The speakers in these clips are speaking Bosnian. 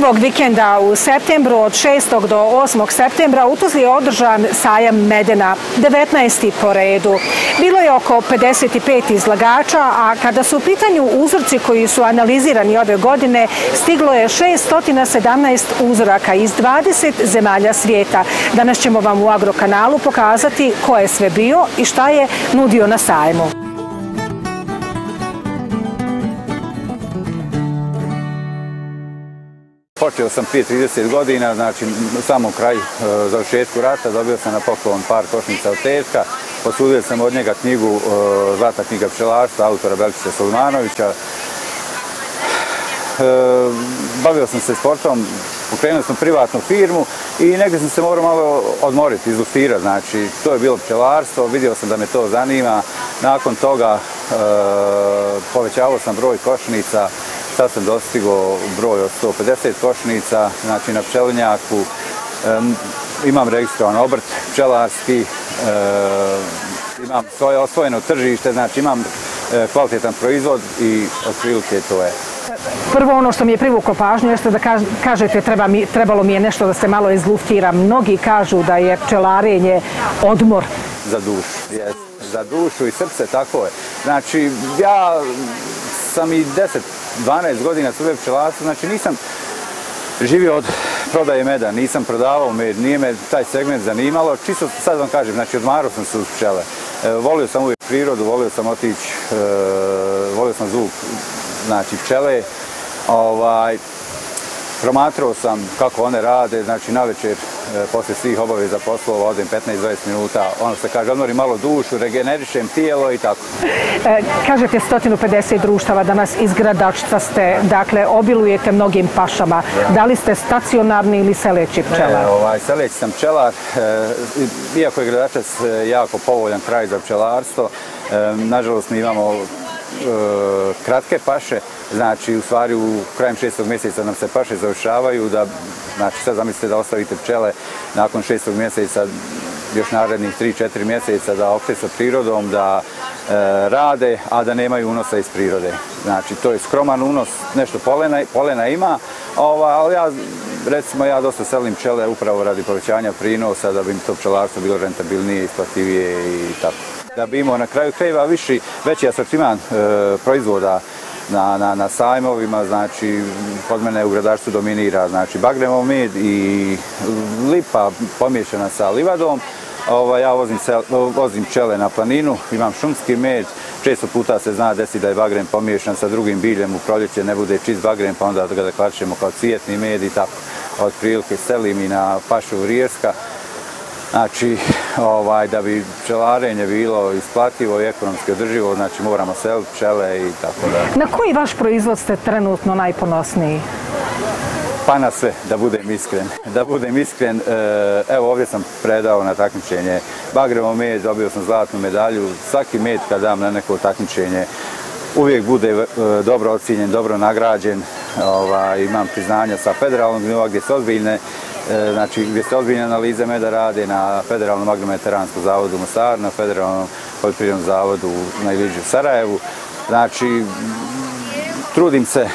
prvog vikenda u septembru od 6. do 8. septembra u Tuzli je održan sajam medena, 19. po redu. Bilo je oko 55 izlagača, a kada su u pitanju uzorci koji su analizirani ove godine, stiglo je 617 uzoraka iz 20 zemalja svijeta. Danas ćemo vam u Agrokanalu pokazati ko je sve bio i šta je nudio na sajmu. Počeo sam prije 30 godina, znači u samom kraju završetku rata, dobio sam na poklon par košnica od teška, posudio sam od njega knjigu Zlatna knjiga pčelarstva autora Belčića Sulmanovića. Bavio sam se sportom, pokrenuo sam privatnu firmu i negdje sam se morao malo odmoriti, izlustirati, znači to je bilo pčelarstvo, vidio sam da me to zanima. Nakon toga povećavao sam broj košnica. Sad sam dostigao broj od 150 košnica, znači na pčelinjaku. Imam registrovan obrt pčelarski, imam svoje osvojeno tržište, znači imam kvalitetan proizvod i otprilike to je. Prvo ono što mi je privuklo pažnju jeste da kažete trebalo mi je nešto da se malo izluftira. Mnogi kažu da je pčelarenje odmor. Za dušu, jes. Za dušu i srce, tako je. Znači ja sam i 10-12 godina svoje pčelarstvo, znači nisam živio od prodaje meda, nisam prodavao med, nije me taj segment zanimalo, čisto sad vam kažem, znači odmarao sam se uz pčele. Volio sam uvijek prirodu, volio sam otići, volio sam zvuk, znači pčele. Promatrao sam kako one rade, znači navečer poslije svih obaveza poslova odem 15-20 minuta, ono se kaže, odmorim malo dušu, regenerišem tijelo i tako. Kažete 150 društava, danas iz Gradačca ste, dakle obilujete mnogim pašama. Da li ste stacionarni ili seleći pčelar? Seleći sam pčelar, iako je Gradačac jako povoljan kraj za pčelarstvo, nažalost mi imamo kratke paše, znači u stvari u krajem 6. mjeseca nam se paše završavaju, znači sad zamislite da ostavite pčele nakon 6. mjeseca još narednih 3-4 mjeseca da opšte sa prirodom, da rade, a da nemaju unosa iz prirode. Znači to je skroman unos, nešto polena ima, ali ja dosta selim pčele upravo radi povećanja prinosa da bi to pčelarstvo bilo rentabilnije, isplativije i tako. Da bi imao na kraju krajeva veći asortiman proizvoda na sajmovima, znači kod mene u Gradačcu dominira znači bagremov med i lipa pomiješana sa livadom. Ja vozim pčele na planinu, imam šumski med, često puta se zna desiti da je bagrem pomiješan sa drugim biljem, u proljeće ne bude čist bagrem pa onda ga klačemo kao cvijetni med i tako. Otprilike selim i na pašu Rijerska. Znači, da bi pčelarenje bilo isplativo i ekonomski održivo, znači moramo seliti pčele i tako da. Na koji vaš proizvod ste trenutno najponosniji? Pa na sve, da budem iskren. Da budem iskren, evo ovdje sam predao na takmičenje bagremov med, dobio sam zlatnu medalju. Svaki med kad dam na neko takmičenje uvijek bude dobro ocijenjen, dobro nagrađen. Imam priznanja sa federalnog nivoa gdje se ozbiljne analize meda rade na Federalnom agrometeranskom zavodu u Mostaru, na Federalnom poljoprivrednom zavodu na Iliđu u Sarajevu. Znači, trudim se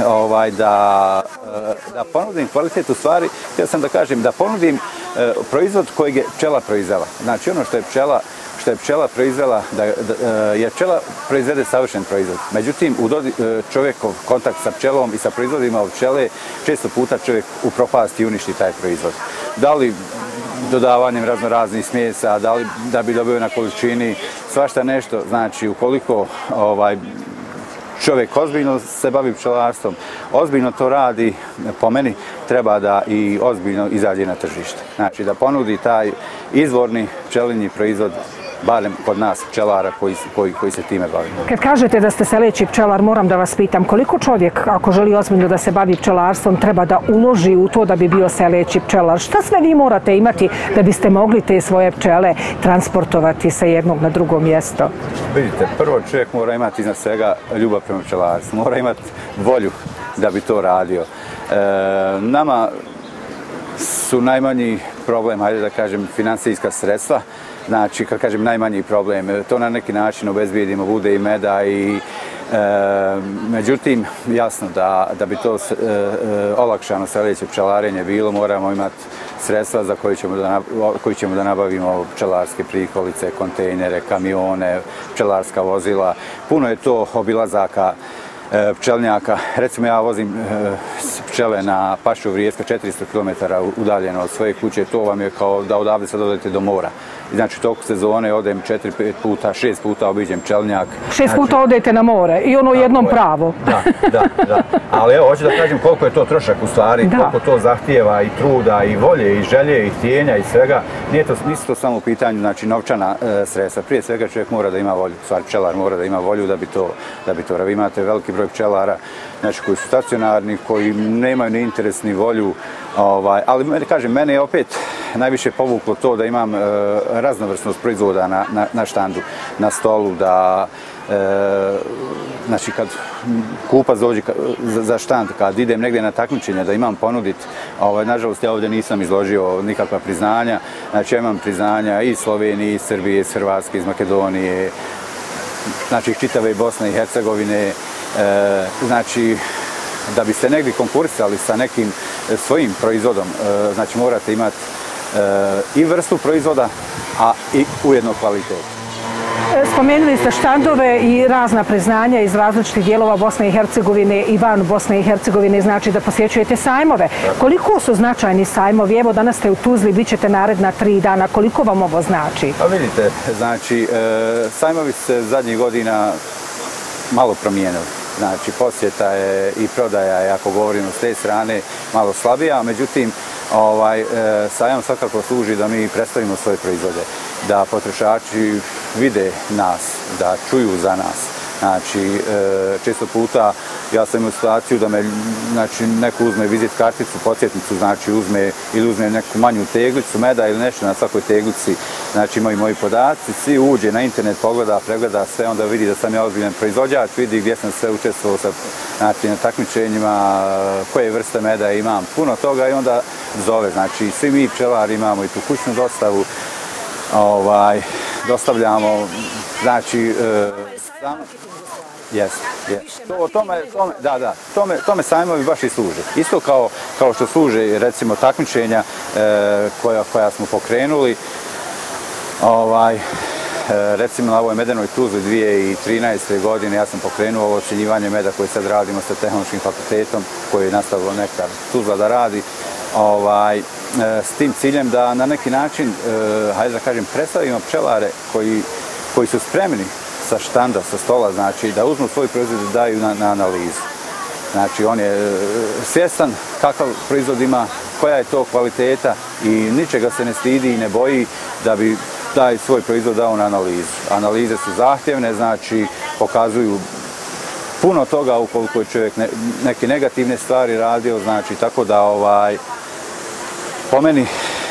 da ponudim kvalitet, u stvari, htio sam da kažem, da ponudim proizvod kojeg je pčela proizvela. Znači, ono što je pčela proizvela, jer pčela proizvede savršen proizvod. Međutim, čovjekov kontakt sa pčelom i sa proizvodima od pčele, često puta čovjek upropasti i uništi taj proizvod. Da li dodavanjem raznoraznih smjesa, da bi dobio na količini, svašta nešto. Znači, ukoliko čovjek ozbiljno se bavi pčelarstvom, ozbiljno to radi, po meni treba da i ozbiljno izađe na tržište. Znači da ponudi taj izvorni pčelinji proizvod, barem kod nas pčelara koji se time bavimo. Kad kažete da ste seleći pčelar, moram da vas pitam koliko čovjek, ako želi ozbiljno da se bavi pčelarstvom, treba da uloži u to da bi bio seleći pčelar? Šta sve vi morate imati da biste mogli te svoje pčele transportovati sa jednog na drugo mjesto? Vidite, prvo čovjek mora imati iznad svega ljubav prema pčelarstvu, mora imati volju da bi to radio. Nama su najmanji problem, hajde da kažem, financijska sredstva. Znači, kad kažem najmanji problem, to na neki način obezbijedimo, bude i meda i Međutim, jasno da bi to olakšano sljedeće pčelarenje bilo, moramo imati sredstva za koje ćemo da nabavimo pčelarske prikolice, kontejnere, kamione, pčelarska vozila. Puno je to obilazaka pčelnjaka. Recimo ja vozim pčele na pašu Vrijeska 400 km udaljeno od svoje kuće, to vam je kao da odavde sad odete do mora. Znači, toku sezone odem 4-5 puta, 6 puta obiđem pčelnjak. 6 puta odete na more i ono jednom pravo. Da. Ali evo, hoću da kažem koliko je to trošak u stvari, koliko to zahtijeva i truda, i volje, i želje, i htjenja, i svega. Nisu to samo u pitanju, znači, novčana sredstva. Prije svega čovjek mora da ima volju, stvari pčelar mora da ima volju da bi to. Vi imate veliki broj pčelara, znači, koji su stacionarni, koji nemaju ni interes ni volju, ali kažem, mene je opet najviše povuklo to da imam raznovrsnost proizvoda na štandu, na stolu, da znači kad kupac dođe za štand, kad idem negdje na takmičenje da imam ponudit, nažalost ja ovdje nisam izložio nikakva priznanja, znači ja imam priznanja iz Slovenije, iz Srbije, iz Hrvatske, iz Makedonije, znači čitave Bosne i Hercegovine, znači da biste negdje konkurisali sa nekim svojim proizvodom, znači morate imati i vrstu proizvoda, a i ujedno kvalitet. Spomenuli ste štandove i razna priznanja iz različitih dijelova Bosne i Hercegovine i van Bosne i Hercegovine, znači da posjećujete sajmove. Koliko su značajni sajmovi? Evo danas ste u Tuzli, bit ćete naredna 3 dana. Koliko vam ovo znači? Pa vidite, znači sajmovi se zadnjih godina malo promijenili. Znači posjeta je i prodaja je, ako govorimo s te strane, malo slabija, međutim sajam svakako služi da mi predstavimo svoje proizvode, da potrošači vide nas, da čuju za nas. Znači, često puta ja sam imao situaciju da me neko uzme vizit karticu, podsjetnicu, znači uzme neku manju teglicu meda ili nešto na svakoj teglici, znači imaju moji podaci, svi uđe na internet, pogleda, pregleda sve, onda vidi da sam ja ozbiljan proizvođač, vidi gdje sam sve učestvovao znači, na takmičenjima, koje vrste meda imam, puno toga i onda zove. Znači, svi mi pčelari imamo i tu kućnu dostavu, dostavljamo, znači, tome sajmovi baš i služe. Isto kao što služe, recimo, takmičenja koja smo pokrenuli, recimo na ovoj medenoj Tuzli 2013. godine ja sam pokrenuo ovo ocjenjivanje meda koje sad radimo sa Tehnološkim fakultetom, koji je nastavilo Nektar Tuzla da radi, s tim ciljem da na neki način, hajde da kažem, predstavimo pčelare koji su spremni sa štanda, sa stola, znači da uzmu svoj proizvod i daju na analizu. Znači on je svjestan kakav proizvod ima, koja je to kvaliteta i ničega se ne stidi i ne boji da bi taj svoj proizvod dao na analizu. Analize su zahtjevne, znači pokazuju puno toga ukoliko je čovjek neke negativne stvari radio, znači tako da po meni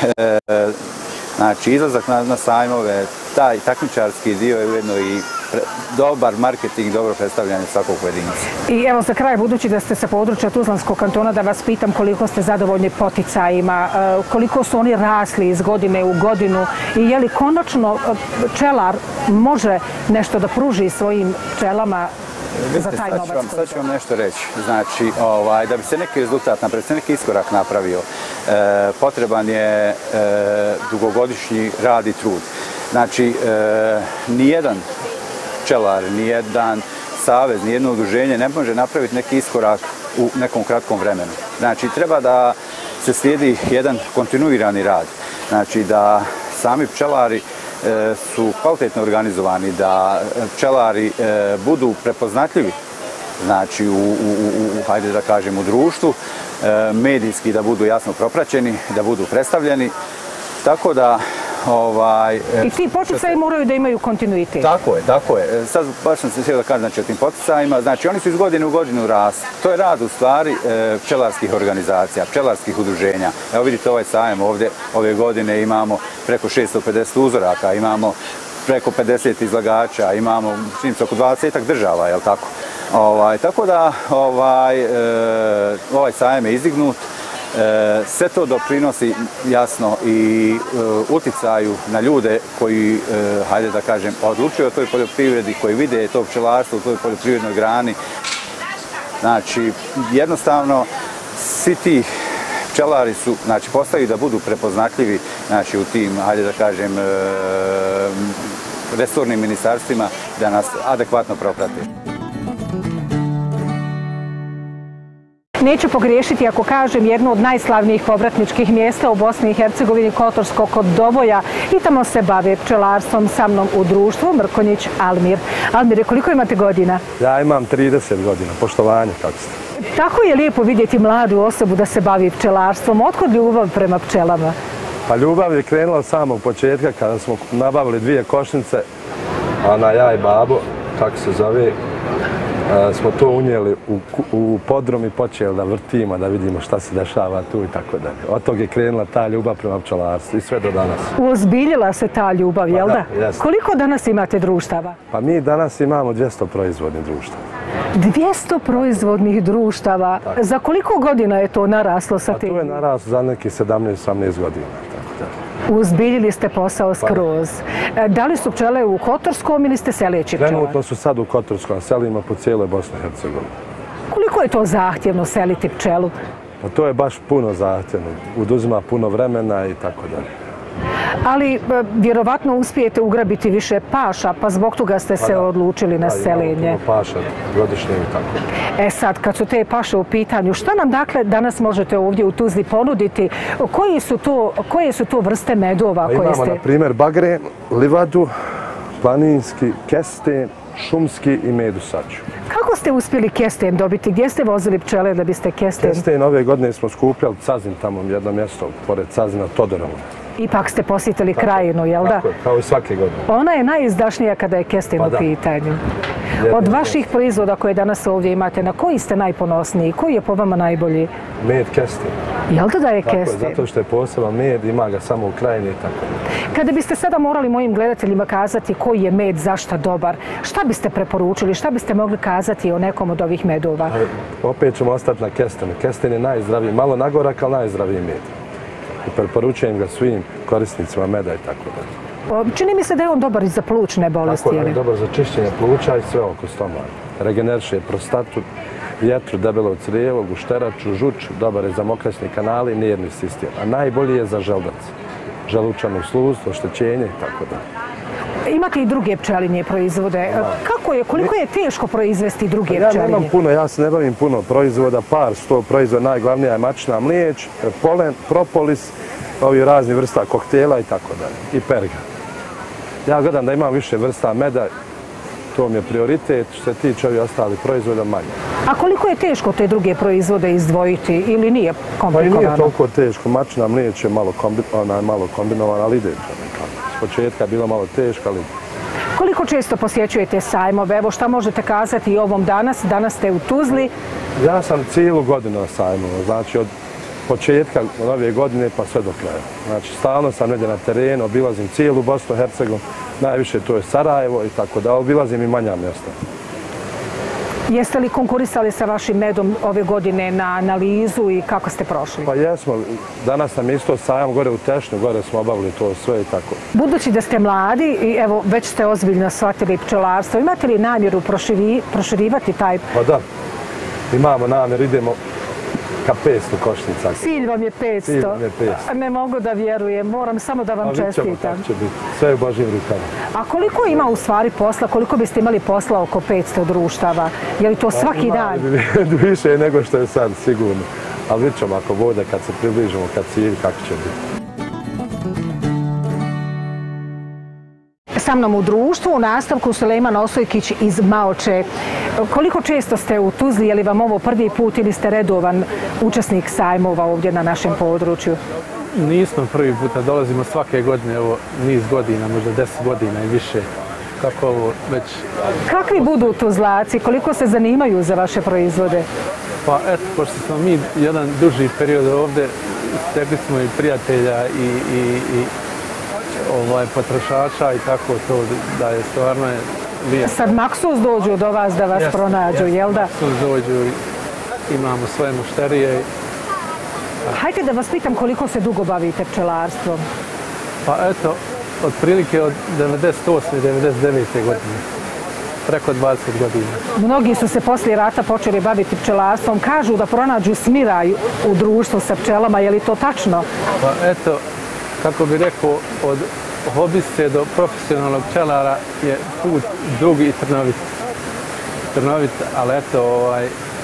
znači izlazak na sajmove, taj takmičarski dio je ujedno i dobar marketing, dobro predstavljanje svakog pojedinca. I evo za kraj, budući da ste sa područja Tuzlanskog kantona, da vas pitam koliko ste zadovoljni poticajima, koliko su oni rasli iz godine u godinu i je li konačno pčelar može nešto da pruži svojim pčelama za taj novac? Sad ću vam nešto reći. Znači, da bi se neki rezultat napravio, se neki iskorak napravio, potreban je dugogodišnji rad i trud. Znači, nijedan pčelar, nijedan savez, nijedno udruženje ne može napraviti neki iskorak u nekom kratkom vremenu. Znači, treba da se slijedi jedan kontinuirani rad. Znači, da sami pčelari su kvalitetno organizovani, da pčelari budu prepoznatljivi, znači hajde da kažem u društvu, medijski da budu jasno propraćeni, da budu predstavljeni, tako da i ti poticaji moraju da imaju kontinuitet. Tako je. Sad baš sam se htio da kažem znači, o tim poticajima. Znači oni su iz godine u godinu rasti. To je rad u stvari pčelarskih organizacija, pčelarskih udruženja. Evo vidite ovaj sajam ovdje, ove godine imamo preko 650 uzoraka, imamo preko 50 izlagača, imamo čini se oko 20 država, jel tako? Tako da ovaj sajam je izdignut Sve to doprinosi jasno i uticaju na ljude koji, hajde da kažem, odlučuju o toj poljoprivredi, koji vide to pčelarstvo u toj poljoprivrednoj grani. Znači, jednostavno, svi ti pčelari su, znači, postaju da budu prepoznatljivi, znači, u tim, hajde da kažem, resornim ministarstvima da nas adekvatno proprate. Neću pogriješiti ako kažem jedno od najslavnijih povratničkih mjesta u Bosni i Hercegovini, Kotorsko kod Doboja, i tamo se bave pčelarstvom. Sa mnom u društvu Mrkonjić Almir. Almire, koliko imate godina? Ja imam 30 godina, poštovanje, kako ste. Tako je lijepo vidjeti mladu osobu da se bavi pčelarstvom. Otkud ljubav prema pčelama? Pa ljubav je krenula od samog početka kada smo nabavili 2 košnice, a ja i babo, kako se zove, smo to unijeli u podrum i počeli da vrtimo, da vidimo šta se dešava tu i tako dalje. Od tog je krenula ta ljubav prema pčelarstvu i sve do danas. Uozbiljila se ta ljubav, jel da? Jeste. Koliko danas imate društava? Pa mi danas imamo 200 proizvodnih društava. 200 proizvodnih društava. Tako. Za koliko godina je to naraslo sa tim? A to je naraslo za nekih 17-18 godina. Uzbiljili ste posao skroz. Da li su pčele u Kotorskom ili ste seleći pčelar? Trenutno su sad u Kotorskom, selima po cijeloj Bosni i Hercegovini. Koliko je to zahtjevno seliti pčelu? Pa to je baš puno zahtjevno. Oduzima puno vremena i tako dalje. Ali vjerovatno uspijete ugrabiti više paša, pa zbog toga ste se odlučili na selenje. Imamo puno paša godišnje i tako. Sad, kad su te paše u pitanju, šta nam dakle danas možete ovdje u Tuzli ponuditi? Koje su to vrste medova koje ste... Imamo, na primjer, bagre, livadu, planinski, kesten, šumski i medusaču. Kako ste uspjeli kesten dobiti? Gdje ste vozili pčele da biste kesten? Kesten ove godine smo skupljali Cazin tamo, jedno mjesto pored Cazina, Todorovo. Ipak ste posjetili krajinu, jel da? Tako je, kao i svake godine. Ona je najizdašnija kada je kesten u pitanju. Od vaših proizvoda koje danas ovdje imate, na koji ste najponosniji? Koji je po vama najbolji? Med kesten. Jel da je kesten? kesten? Zato što je poseban med, ima ga samo u krajini i tako. Kada biste sada morali mojim gledateljima kazati koji je med zašto dobar, šta biste preporučili, šta biste mogli kazati o nekom od ovih medova? Opet ćemo ostati na kestenu. Kesten je najzdraviji, malo nagorak, ali najzdraviji med. I preporučujem ga svim korisnicima meda i tako dalje. Čini mi se da je on dobar i za plućne bolesti. Tako je, dobar za čišćenje pluća i sve oko stomaka. Regeneriše prostatu, jetru, debelo crijevo, gušteraču, žuč, dobar je za mokraćni kanali i nervni sistem. A najbolji je za želudac, želučanu sluz, oštećenje i tako dalje. Imate i druge pčelinje proizvode. Koliko je teško proizvesti druge pčelinje? Ja nemam puno, ja se ne bavim puno proizvoda, par sto proizvoda, najglavnija je mačna mlijeć, polen, propolis, ovi razni vrsta koktela i tako dalje, i perga. Ja gledam da imam više vrsta meda, to mi je prioritet, što se tiče ovih ostalih proizvoda manje. A koliko je teško te druge proizvode izdvojiti ili nije komplikovano? Pa i nije toliko teško, mačna mlijeć je malo kombinovana, ali ide. S početka je bilo malo teško, ali... Koliko često posjećujete sajmove? Evo šta možete kazati i ovom danas? Danas ste u Tuzli. Ja sam cijelu godinu na sajmu, znači od početka nove godine pa sve do kraja. Znači stalno sam negdje na terenu, obilazim cijelu Bosnu i Hercegovinu, najviše to je Sarajevo i tako da obilazim i manja mjesta. Jeste li konkurisali sa vašim medom ove godine na analizu i kako ste prošli? Pa jesmo, danas nam isto sajam gore u Tešnju, gore smo obavili to sve i tako. Budući da ste mladi i evo već ste ozbiljno shvatili pčelarstvo, imate li namjeru proširivati taj... Pa da, imamo namjer, idemo ka 500 košnica. Cilj vam je 500. Cilj vam je 500. Ne mogu da vjerujem, moram samo da vam čestitam. Će biti. Sve u Božjim rukama. A koliko ima u stvari posla, koliko biste imali posla oko 500 društava? Je li to svaki dan? Više nego što je sad, sigurno. Ali vidjet ćemo ako bude, kad se približimo, kad cilj, kako će biti. Sa mnom u društvu, u nastavku Sulejman Osojkić iz Maoče. Koliko često ste u Tuzli, je li vam ovo prvi put ili ste redovan učesnik sajmova ovdje na našem području? Nismo prvi puta, dolazimo svake godine, evo niz godina, možda 10 godina i više. Kako ovo već... Kakvi budu Tuzlaci, koliko se zanimaju za vaše proizvode? Pa eto, pošto smo mi jedan duži period ovdje, stekli smo i prijatelja i potrošača i tako to da je stvarno lijepo. Sad maksus dođu do vas da vas pronađu, jel da? Maksus dođu, imamo svoje mušterije Hajde da vas pitam koliko se dugo bavite pčelarstvom. Pa eto, otprilike od 98. i 99. godine. Preko 20 godina. Mnogi su se poslije rata počeli baviti pčelarstvom. Kažu da pronađu smiraj u društvu sa pčelama. Je li to tačno? Pa eto, kako bi rekao, od hobiste do profesionalnog pčelara je put dugi i trnovit. Trnovit, ali eto,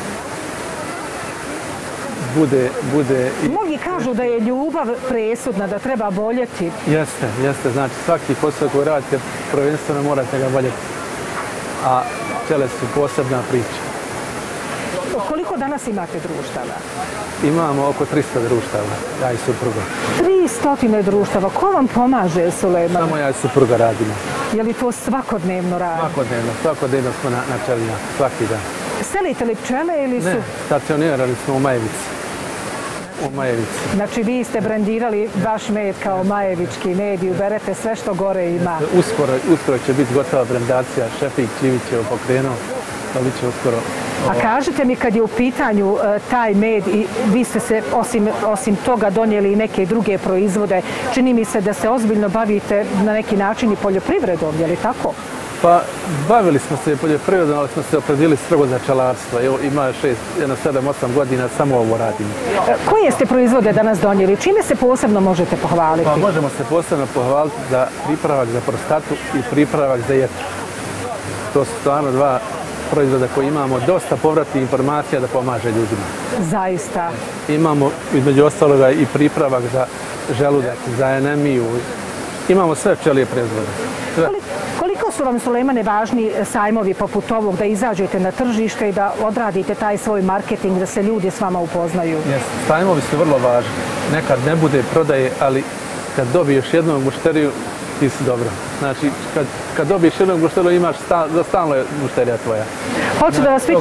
bude... Mnogi kažu da je ljubav presudna, da treba voljeti. Jeste. Znači, svaki posao koji radite, prvenstveno morate ga voljeti. A pčele su posebna priča. Koliko danas imate društava? Imamo oko 300 društava, ja i supruga. 300 društava. Ko vam pomaže, Sulejman? Samo ja i supruga radimo. Je li to svakodnevno radite? Svakodnevno smo na pčelinjaku, svaki dan. Selite li pčele ili su... Ne, stacionirali smo u Majevici. Znači vi ste brandirali vaš med kao majevički med i uberete sve što gore ima. Uskoro će biti gotova brandacija, Šefik Čivić je pokrenuo, to bit će uskoro. A kažete mi kad je u pitanju taj med i vi ste se osim toga donijeli i neke druge proizvode, čini mi se da se ozbiljno bavite na neki način i poljoprivredom, je li tako? Pa bavili smo se i poljoprivredom, ali smo se opredili strogo za pčelarstvo. Ima 7-8 godina, samo ovo radimo. Koje ste proizvode danas donijeli? Čime se posebno možete pohvaliti? Pa možemo se posebno pohvaliti za pripravak za prostatu i pripravak za jetru. To su stvarno dva proizvoda koji imamo dosta povratnih informacija da pomaže ljudima. Zaista. Imamo između ostaloga i pripravak za želudak, za anemiju. Imamo sve pčelije proizvode. Koliko su vam, Sulejmane, važni sajmovi poput ovog da izađete na tržište i da odradite taj svoj marketing, da se ljudi s vama upoznaju? Sajmovi su vrlo važni. Nekad ne bude prodaje, ali kad dobiješ jednog mušteriju, ti si dobro. Znači, kad dobiješ jednog mušteriju, imaš za stalno je mušterija tvoja. Hoću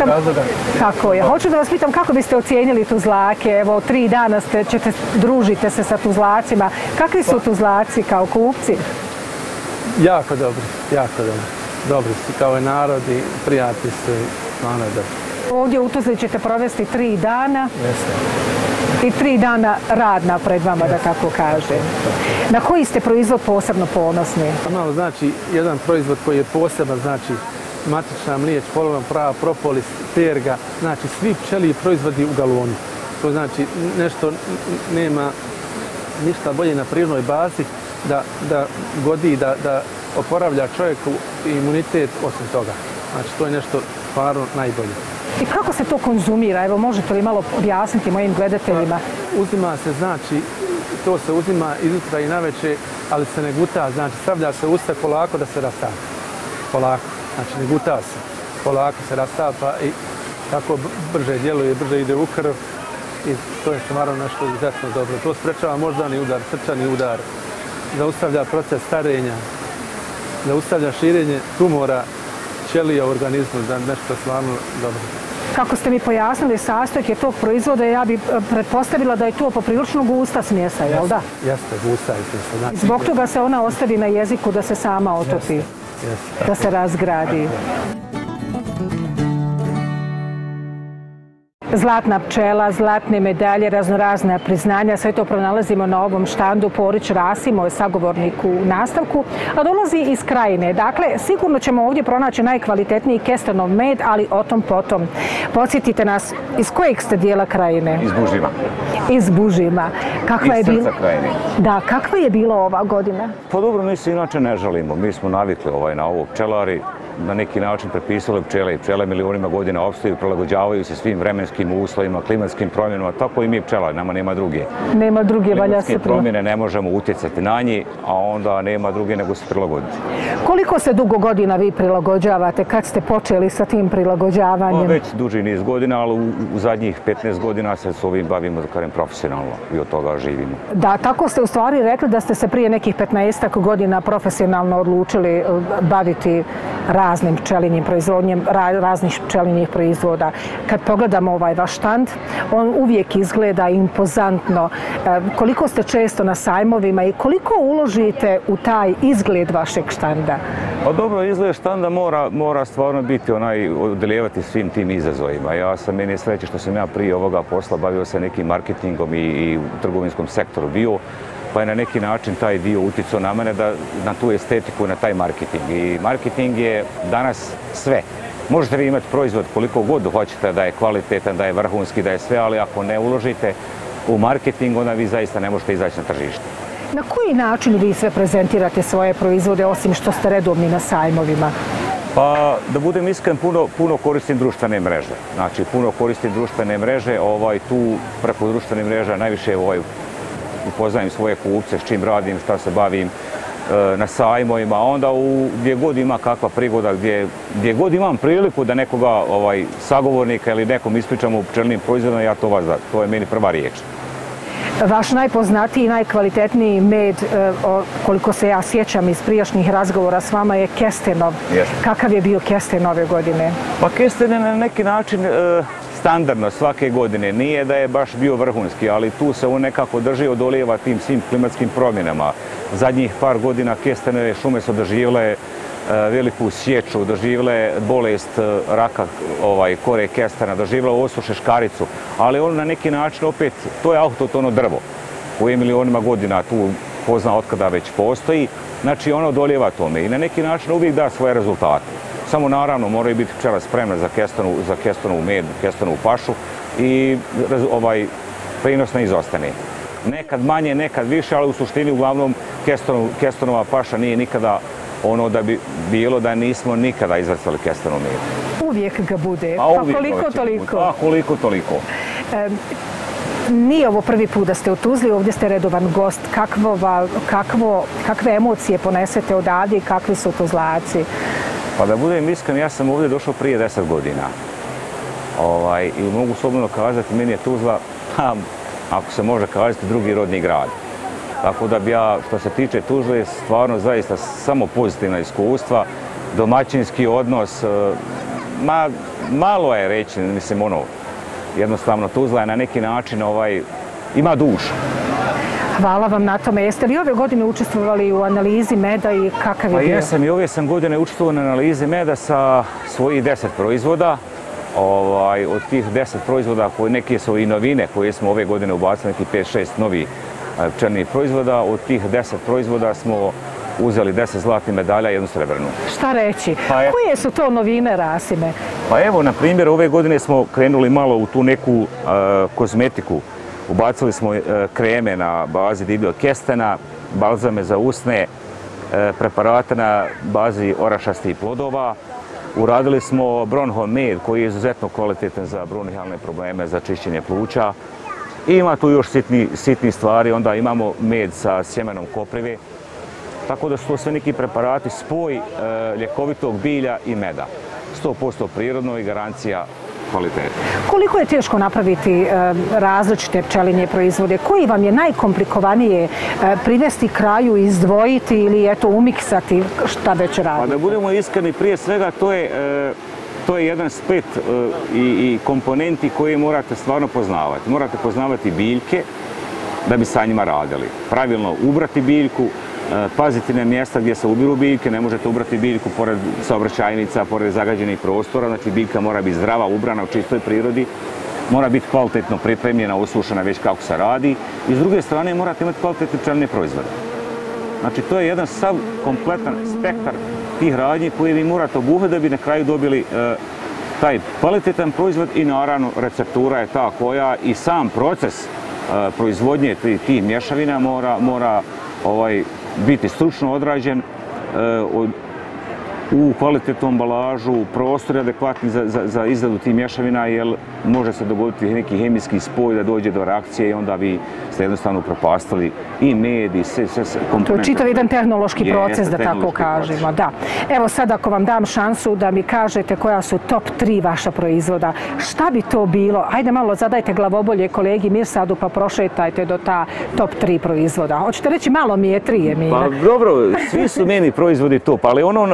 da vas pitam kako biste ocijenili tuzlake. Evo, 3 dana družite se sa tuzlacima. Kakvi su tuzlaci kao kupci? Jako dobri. Dobri su kao i narod i prijatelji su i stvarno je dobro. Ovdje u Tuzli ćete provesti 3 dana. I 3 dana radna pred vama, da tako kažem. Na koji ste proizvod posebno ponosni? Malo znači, jedan proizvod koji je poseban, znači matična mlijeć, polovna prava, propolis, terga, znači svi pčeliji proizvodi u galonu. To znači nešto nema ništa bolje na prirodnoj bazi da godi, da oporavlja čovjeku imunitet osim toga. Znači to je nešto stvarno najbolje. I kako se to konzumira? Evo, možete li malo objasniti mojim gledateljima? Uzima se, znači, to se uzima izutra i naveče, ali se ne guta, znači stavlja se usta polako da se rastapa. Polako, znači ne guta se, polako se rastapa i tako brže djeluje, brže ide u krv i to je stvarno nešto izuzetno dobro. To sprečava moždani udar, srčani udar, zaustavlja proces starenja, zaustavlja širenje tumora ćelija u organizmu, da nešto stvarno dobro. Kako ste mi pojasnili sastojke tog proizvoda, ja bi pretpostavila da je to poprilično gusta smjesa, jel da? Jeste, gusta je smjesa. Zbog toga se ona ostavi na jeziku da se sama otopi, da se razgradi. Zlatna pčela, zlatne medalje, raznorazna priznanja, sve to pronalazimo na ovom štandu. Porić Rasim, moj sagovornik u nastavku, a dolazi iz Krajine. Dakle, sigurno ćemo ovdje pronaći najkvalitetniji kestenov med, ali o tom potom. Podsjetite nas, iz kojeg ste dijela Krajine? Iz Bužima. Iz Bužima. Iz srca Krajine. Da, kakva je bila ova godina? Pa dobro, mi se inače ne žalimo. Mi smo navikli na ovo. Pčelari na neki način prepisali pčele i pčele milionima godina opstaju, prilagođavaju se svim vremenskim uslovima, klimatskim promjenama, tako i mi pčelari, nama nema druge. Nema druge, valja se klimatske promjene ne možemo utjecati na njih, a onda nema druge nego se prilagoditi. Koliko se dugo godina vi prilagođavate? Kad ste počeli sa tim prilagođavanjem? Već duži niz godina, ali u zadnjih 15 godina se s ovim bavimo, da kažem, profesionalno i od toga živimo. Da, tako ste u stvari rekli da ste se prije nekih 15 godina profesionalno odlučili baviti radom raznim pčelinjim proizvodnjem, raznih pčelinjih proizvoda. Kad pogledamo ovaj vaš štand, on uvijek izgleda impozantno. Koliko ste često na sajmovima i koliko uložite u taj izgled vašeg štanda? Pa dobro, izgled štanda mora stvarno biti odelijevati svim tim izazovima. Meni je sreće što sam ja prije ovoga posla bavio se nekim marketingom i u trgovinskom sektoru bio, pa je na neki način taj dio utjecao na mene, na tu estetiku i na taj marketing. I marketing je danas sve. Možete vi imati proizvod koliko god hoćete, da je kvalitetan, da je vrhunski, da je sve, ali ako ne uložite u marketing, onda vi zaista ne možete izaći na tržište. Na koji način vi sve prezentirate svoje proizvode, osim što ste redovni na sajmovima? Pa, da budem iskren, puno koristim društvene mreže. Znači, puno koristim društvene mreže, tu preko društvenih mreža najviše upoznajem svoje kupce, s čim radim, šta se bavim na sajmovima, onda gdje god ima kakva prigoda, gdje god imam priliku da nekoga sagovornika ili nekom ispričam o pčelinjim proizvodima, ja to je meni prva riječ. Vaš najpoznatiji i najkvalitetniji med, koliko se ja sjećam iz prijašnjih razgovora s vama, je kestenov. Kakav je bio kesten ove godine? Pa kesten je na neki način standardno svake godine. Nije da je baš bio vrhunski, ali tu se on nekako drži, odolijeva tim svim klimatskim promjenama. Zadnjih par godina kestenove šume su doživjele veliku sječu, doživjele bolest raka kore kestena, doživjele osuše škaricu, ali on na neki način opet, to je autotono drvo koje milionima godina tu ko zna otkada već postoji, znači ono odolijeva tome i na neki način uvijek da svoje rezultate. Samo naravno moraju biti pčela spremna za kestenovu med, kestenovu pašu i prinos ne izostane. Nekad manje, nekad više, ali u suštini uglavnom kestenova paša nije nikada ono da bi bilo da nismo nikada izvrstali kestenov med. Uvijek ga bude, pa koliko toliko? Pa koliko toliko. Nije ovo prvi put da ste u Tuzli, ovdje ste redovan gost. Kakve emocije ponesete odavdje i kakvi su Tuzlaci? Pa da budem iskren, ja sam ovdje došao prije 10 godina. I mogu slobodno kazati, meni je Tuzla, ako se može kazati, drugi rodni grad. Tako da bi ja, što se tiče Tuzle, stvarno zaista samo pozitivna iskustva, domaćinski odnos, malo je reći, mislim jednostavno Tuzla je na neki način, ima dušu. Hvala vam na tome. Jeste li ove godine učestvovali u analizi meda i kakav je bio? Pa jesam i ove sam godine učestvovao na analizi meda sa svojih 10 proizvoda. Od tih 10 proizvoda, neke su i novine koje smo ove godine ubacili, neki 5-6 novih pčelinjih proizvoda. Od tih 10 proizvoda smo uzeli 10 zlatnih medalja i jednu srebrnu. Šta reći? Koje su to novine, Rasime? Pa evo, na primjer, ove godine smo krenuli malo u tu neku kozmetiku. Ubacili smo kreme na bazi divljeg kestena, balzame za usne, preparate na bazi orašastih plodova. Uradili smo Bronholm med koji je izuzetno kvalitetan za bronhijalne probleme, za čišćenje pluća. I ima tu još sitni stvari, onda imamo med sa sjemenom koprive. Tako da su to sve neki preparati, spoj ljekovitog bilja i meda. 100% prirodno i garancija kvalitete. Koliko je teško napraviti različite pčelinje proizvode? Koji vam je najkomplikovanije privesti kraju, izdvojiti ili umiksati, šta već radite? Pa da budemo iskreni, prije svega to je jedan splet i komponenti koje morate stvarno poznavati. Morate poznavati biljke da bi sa njima radili. Pravilno ubrati biljku, paziti na mjesta gdje se ubiru biljke, ne možete ubrati biljku pored saobraćajnica, pored zagađenih prostora, znači biljka mora biti zdrava, ubrana u čistoj prirodi, mora biti kvalitetno pripremljena, osušena već kako se radi i s druge strane morate imati kvalitetne pčelinje proizvode. Znači to je jedan sav kompletan spektar tih radnji koje vi morate obuhvatiti da bi na kraju dobili taj kvalitetan proizvod i naravno receptura je ta koja i sam proces proizvodnje tih mješavina mora biti stručno odrađen u kvalitetnu ambalažu, prostor je adekvatni za izradu tih mješavina, jer može se dogoditi neki hemijski spoj da dođe do reakcije i onda vi ste jednostavno propastili i med i sve komponente. To je čitav jedan tehnološki proces, da tako kažemo. Da. Evo sad ako vam dam šansu da mi kažete koja su top 3 vaša proizvoda, šta bi to bilo? Ajde malo zadajte glavobolje kolegi Mirsadu pa prošetajte do ta top 3 proizvoda. Hoćete reći malo mi je 3, Emine? Pa dobro, svi su meni proizvodi top, ali ono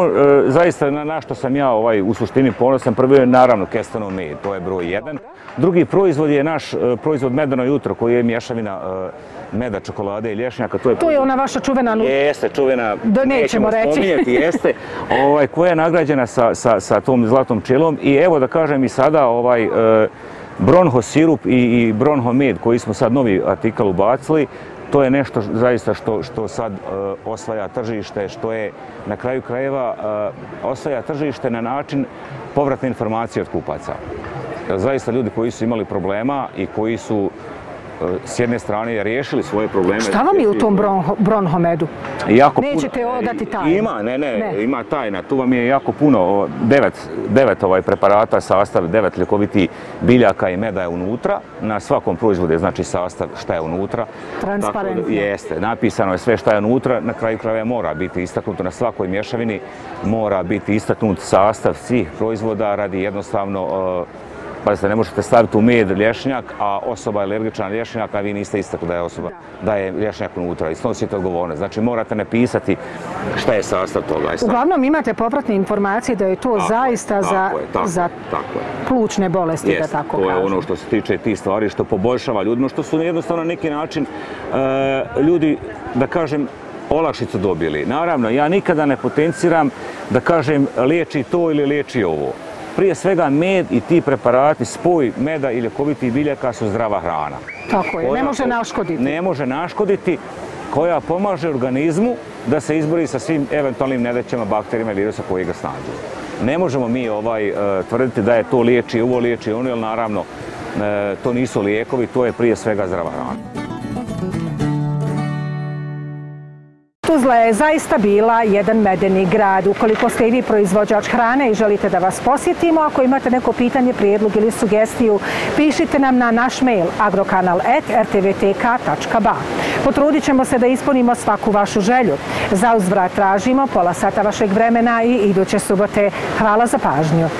zaista na što sam ja u suštini ponosan, prvi je naravno kestanov med, to je broj 1. Drugi proizvod je naš proizvod Medeno jutro, koji je mješavina meda, čokolade i lješnjaka. To je ona vaša čuvena... Jeste, čuvena, nećemo reći. Jeste, koja je nagrađena sa tom zlatom čelom. I evo da kažem i sada bronho sirup i bronho med koji smo sad novi artikal ubacili, to je nešto zaista što sad osvaja tržište, što je na kraju krajeva osvaja tržište na način povratne informacije od kupaca. Zaista ljudi koji su imali problema i koji su s jedne strane riješili svoje probleme. Šta vam je u tom bronho medu? Nećete odati tajnu? Ima tajna. Tu vam je jako puno, 9 preparata, sastav, 9 ljekovitih biljaka i meda je unutra. Na svakom proizvodu je znači sastav šta je unutra. Transparentno. Jeste, napisano je sve šta je unutra. Na kraju krajeva mora biti istaknuto na svakoj mješavini, mora biti istaknut sastav svih proizvoda radi jednostavno pazite, ne možete staviti u med lješnjak, a osoba je alergična na lješnjak, a vi niste istakli da je lješnjak unutra i snosite odgovornost. Znači morate napisati šta je sastav toga. Uglavnom imate povratne informacije da je to zaista za plućne bolesti, da tako kažem. To je ono što se tiče tih stvari, što poboljšava ljudima, što su jednostavno na neki način ljudi, da kažem, olakšicu dobili. Naravno, ja nikada ne potenciram da kažem liječi to ili liječi ovo. Prije svega med i ti preparati, spoj meda i ljekovitih biljaka su zdrava hrana. Tako je, ne može naškoditi. Ne može naškoditi, koja pomaže organizmu da se izbori sa svim eventualnim nedaćama, bakterijama i virusa koji ga snađu. Ne možemo mi tvrditi da je to liječi ovo, liječi ono, jer naravno to nisu lijekovi, to je prije svega zdrava hrana. Tuzla je zaista bila jedan medeni grad. Ukoliko ste i vi proizvođač hrane i želite da vas posjetimo, ako imate neko pitanje, prijedlog ili sugestiju, pišite nam na naš mail agrokanal@rtvtk.ba. Potrudit ćemo se da ispunimo svaku vašu želju. Za uzvrat tražimo pola sata vašeg vremena i iduće subote. Hvala za pažnju.